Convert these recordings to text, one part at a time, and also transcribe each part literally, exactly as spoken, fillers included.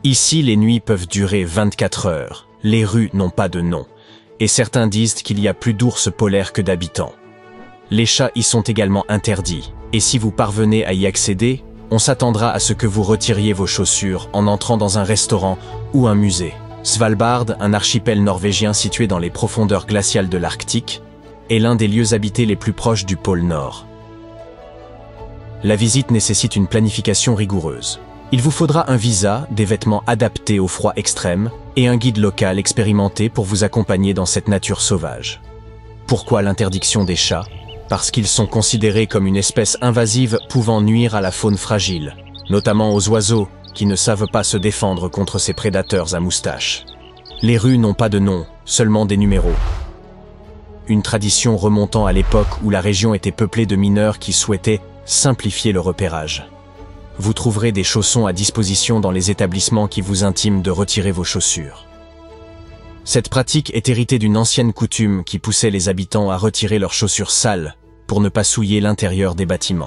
Ici, les nuits peuvent durer vingt-quatre heures. Les rues n'ont pas de nom. Et certains disent qu'il y a plus d'ours polaires que d'habitants. Les chats y sont également interdits. Et si vous parvenez à y accéder, on s'attendra à ce que vous retiriez vos chaussures en entrant dans un restaurant ou un musée. Svalbard, un archipel norvégien situé dans les profondeurs glaciales de l'Arctique, est l'un des lieux habités les plus proches du pôle Nord. La visite nécessite une planification rigoureuse. Il vous faudra un visa, des vêtements adaptés au froid extrême et un guide local expérimenté pour vous accompagner dans cette nature sauvage. Pourquoi l'interdiction des chats? Parce qu'ils sont considérés comme une espèce invasive pouvant nuire à la faune fragile, notamment aux oiseaux qui ne savent pas se défendre contre ces prédateurs à moustache. Les rues n'ont pas de nom, seulement des numéros. Une tradition remontant à l'époque où la région était peuplée de mineurs qui souhaitaient simplifier le repérage. Vous trouverez des chaussons à disposition dans les établissements qui vous intiment de retirer vos chaussures. Cette pratique est héritée d'une ancienne coutume qui poussait les habitants à retirer leurs chaussures sales pour ne pas souiller l'intérieur des bâtiments.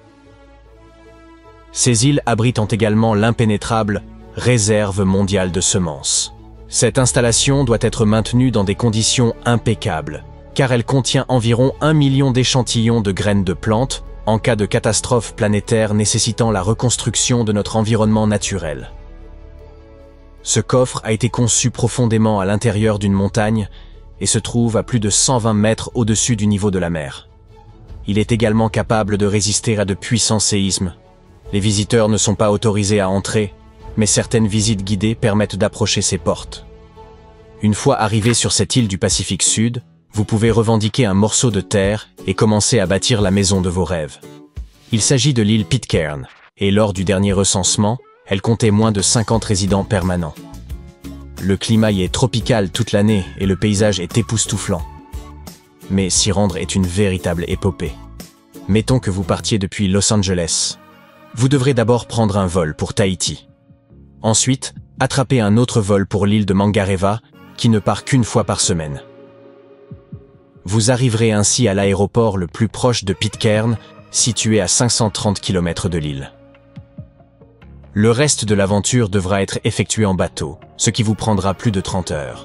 Ces îles abritent également l'impénétrable réserve mondiale de semences. Cette installation doit être maintenue dans des conditions impeccables, car elle contient environ un million d'échantillons de graines de plantes en cas de catastrophe planétaire nécessitant la reconstruction de notre environnement naturel. Ce coffre a été conçu profondément à l'intérieur d'une montagne et se trouve à plus de cent vingt mètres au-dessus du niveau de la mer. Il est également capable de résister à de puissants séismes. Les visiteurs ne sont pas autorisés à entrer, mais certaines visites guidées permettent d'approcher ces portes. Une fois arrivé sur cette île du Pacifique Sud, vous pouvez revendiquer un morceau de terre et commencer à bâtir la maison de vos rêves. Il s'agit de l'île Pitcairn, et lors du dernier recensement, elle comptait moins de cinquante résidents permanents. Le climat y est tropical toute l'année et le paysage est époustouflant. Mais s'y rendre est une véritable épopée. Mettons que vous partiez depuis Los Angeles. Vous devrez d'abord prendre un vol pour Tahiti. Ensuite, attraper un autre vol pour l'île de Mangareva, qui ne part qu'une fois par semaine. Vous arriverez ainsi à l'aéroport le plus proche de Pitcairn, situé à cinq cent trente kilomètres de l'île. Le reste de l'aventure devra être effectué en bateau, ce qui vous prendra plus de trente heures.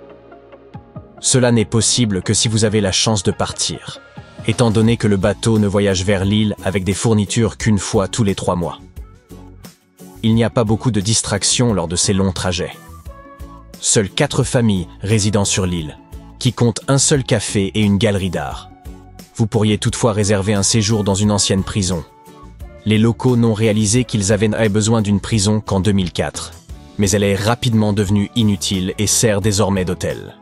Cela n'est possible que si vous avez la chance de partir, étant donné que le bateau ne voyage vers l'île avec des fournitures qu'une fois tous les trois mois. Il n'y a pas beaucoup de distractions lors de ces longs trajets. Seules quatre familles résident sur l'île, qui comptent un seul café et une galerie d'art. Vous pourriez toutefois réserver un séjour dans une ancienne prison. Les locaux n'ont réalisé qu'ils avaient besoin d'une prison qu'en deux mille quatre, mais elle est rapidement devenue inutile et sert désormais d'hôtel.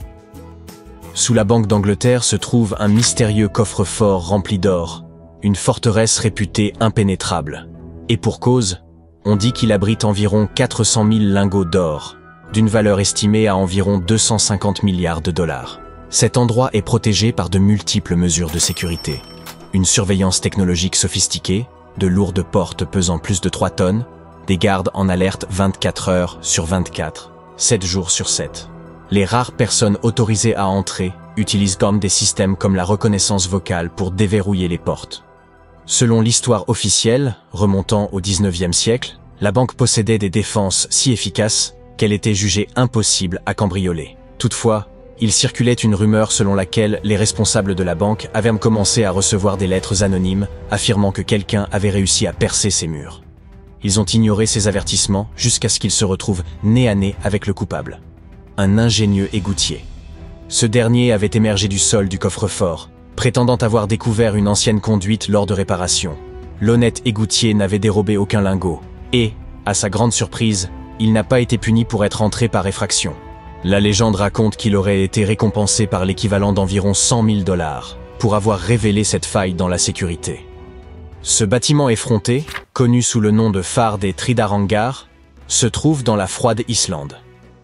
Sous la Banque d'Angleterre se trouve un mystérieux coffre-fort rempli d'or, une forteresse réputée impénétrable. Et pour cause, on dit qu'il abrite environ quatre cent mille lingots d'or, d'une valeur estimée à environ deux cent cinquante milliards de dollars. Cet endroit est protégé par de multiples mesures de sécurité. Une surveillance technologique sophistiquée, de lourdes portes pesant plus de trois tonnes, des gardes en alerte vingt-quatre heures sur vingt-quatre, sept jours sur sept. Les rares personnes autorisées à entrer utilisent comme des systèmes comme la reconnaissance vocale pour déverrouiller les portes. Selon l'histoire officielle, remontant au dix-neuvième siècle, la banque possédait des défenses si efficaces qu'elle était jugée impossible à cambrioler. Toutefois, il circulait une rumeur selon laquelle les responsables de la banque avaient commencé à recevoir des lettres anonymes affirmant que quelqu'un avait réussi à percer ses murs. Ils ont ignoré ces avertissements jusqu'à ce qu'ils se retrouvent nez à nez avec le coupable. Un ingénieux égoutier. Ce dernier avait émergé du sol du coffre-fort, prétendant avoir découvert une ancienne conduite lors de réparation. L'honnête égoutier n'avait dérobé aucun lingot, et, à sa grande surprise, il n'a pas été puni pour être entré par effraction. La légende raconte qu'il aurait été récompensé par l'équivalent d'environ cent mille dollars pour avoir révélé cette faille dans la sécurité. Ce bâtiment effronté, connu sous le nom de phare des Tridarangar, se trouve dans la froide Islande.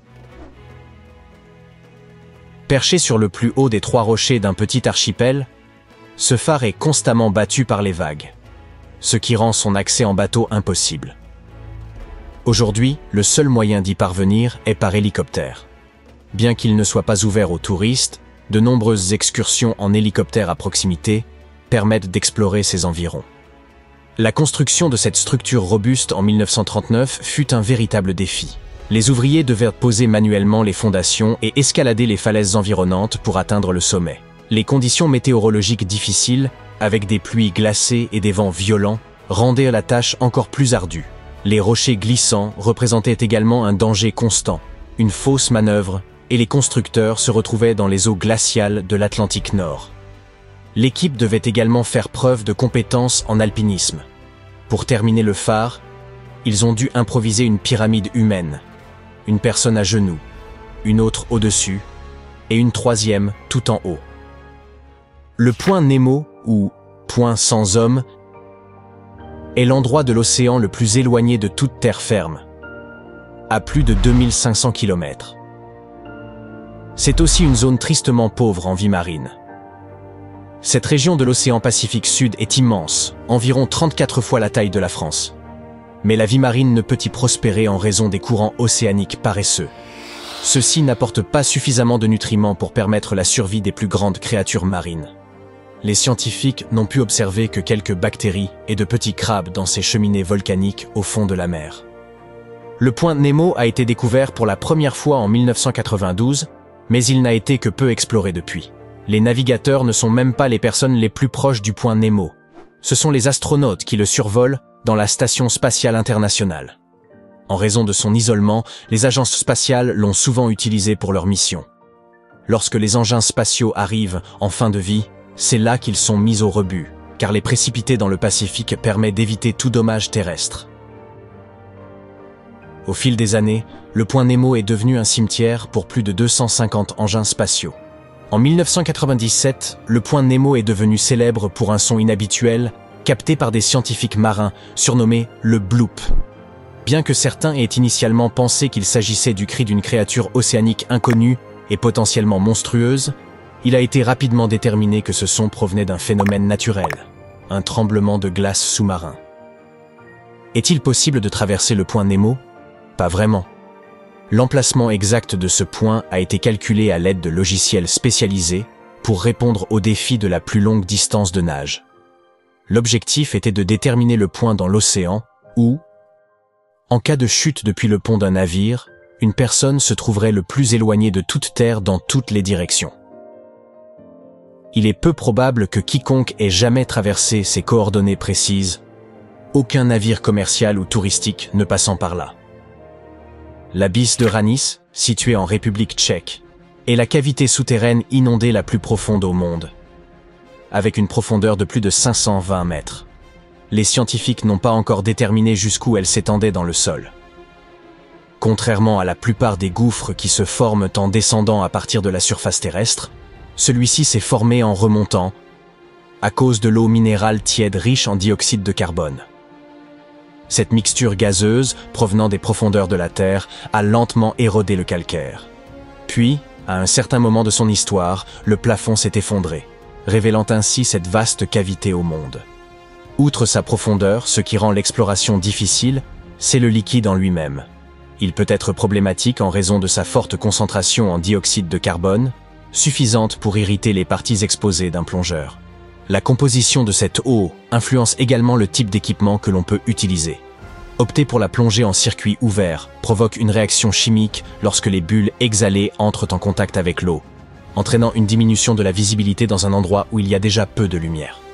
Perché sur le plus haut des trois rochers d'un petit archipel, ce phare est constamment battu par les vagues, ce qui rend son accès en bateau impossible. Aujourd'hui, le seul moyen d'y parvenir est par hélicoptère. Bien qu'il ne soit pas ouvert aux touristes, de nombreuses excursions en hélicoptère à proximité permettent d'explorer ses environs. La construction de cette structure robuste en mille neuf cent trente-neuf fut un véritable défi. Les ouvriers devaient poser manuellement les fondations et escalader les falaises environnantes pour atteindre le sommet. Les conditions météorologiques difficiles, avec des pluies glacées et des vents violents, rendaient la tâche encore plus ardue. Les rochers glissants représentaient également un danger constant, une fausse manœuvre, et les constructeurs se retrouvaient dans les eaux glaciales de l'Atlantique Nord. L'équipe devait également faire preuve de compétences en alpinisme. Pour terminer le phare, ils ont dû improviser une pyramide humaine. Une personne à genoux, une autre au-dessus, et une troisième tout en haut. Le point Nemo, ou point sans homme, est l'endroit de l'océan le plus éloigné de toute terre ferme, à plus de deux mille cinq cents kilomètres. C'est aussi une zone tristement pauvre en vie marine. Cette région de l'océan Pacifique Sud est immense, environ trente-quatre fois la taille de la France. Mais la vie marine ne peut y prospérer en raison des courants océaniques paresseux. Ceux-ci n'apportent pas suffisamment de nutriments pour permettre la survie des plus grandes créatures marines. Les scientifiques n'ont pu observer que quelques bactéries et de petits crabes dans ces cheminées volcaniques au fond de la mer. Le point Nemo a été découvert pour la première fois en mille neuf cent quatre-vingt-douze, mais il n'a été que peu exploré depuis. Les navigateurs ne sont même pas les personnes les plus proches du point Nemo. Ce sont les astronautes qui le survolent dans la Station spatiale internationale. En raison de son isolement, les agences spatiales l'ont souvent utilisé pour leur mission. Lorsque les engins spatiaux arrivent en fin de vie, c'est là qu'ils sont mis au rebut, car les précipiter dans le Pacifique permet d'éviter tout dommage terrestre. Au fil des années, le point Nemo est devenu un cimetière pour plus de deux cent cinquante engins spatiaux. En mille neuf cent quatre-vingt-dix-sept, le point Nemo est devenu célèbre pour un son inhabituel, capté par des scientifiques marins, surnommé le bloop. Bien que certains aient initialement pensé qu'il s'agissait du cri d'une créature océanique inconnue et potentiellement monstrueuse, il a été rapidement déterminé que ce son provenait d'un phénomène naturel, un tremblement de glace sous-marin. Est-il possible de traverser le point Nemo? Pas vraiment. L'emplacement exact de ce point a été calculé à l'aide de logiciels spécialisés pour répondre au défi de la plus longue distance de nage. L'objectif était de déterminer le point dans l'océan où, en cas de chute depuis le pont d'un navire, une personne se trouverait le plus éloignée de toute terre dans toutes les directions. Il est peu probable que quiconque ait jamais traversé ces coordonnées précises, aucun navire commercial ou touristique ne passant par là. L'abysse de Ranis, situé en République tchèque, est la cavité souterraine inondée la plus profonde au monde, avec une profondeur de plus de cinq cent vingt mètres. Les scientifiques n'ont pas encore déterminé jusqu'où elle s'étendait dans le sol. Contrairement à la plupart des gouffres qui se forment en descendant à partir de la surface terrestre, celui-ci s'est formé en remontant, à cause de l'eau minérale tiède riche en dioxyde de carbone. Cette mixture gazeuse, provenant des profondeurs de la Terre, a lentement érodé le calcaire. Puis, à un certain moment de son histoire, le plafond s'est effondré, révélant ainsi cette vaste cavité au monde. Outre sa profondeur, ce qui rend l'exploration difficile, c'est le liquide en lui-même. Il peut être problématique en raison de sa forte concentration en dioxyde de carbone, suffisante pour irriter les parties exposées d'un plongeur. La composition de cette eau influence également le type d'équipement que l'on peut utiliser. Opter pour la plongée en circuit ouvert provoque une réaction chimique lorsque les bulles exhalées entrent en contact avec l'eau, entraînant une diminution de la visibilité dans un endroit où il y a déjà peu de lumière.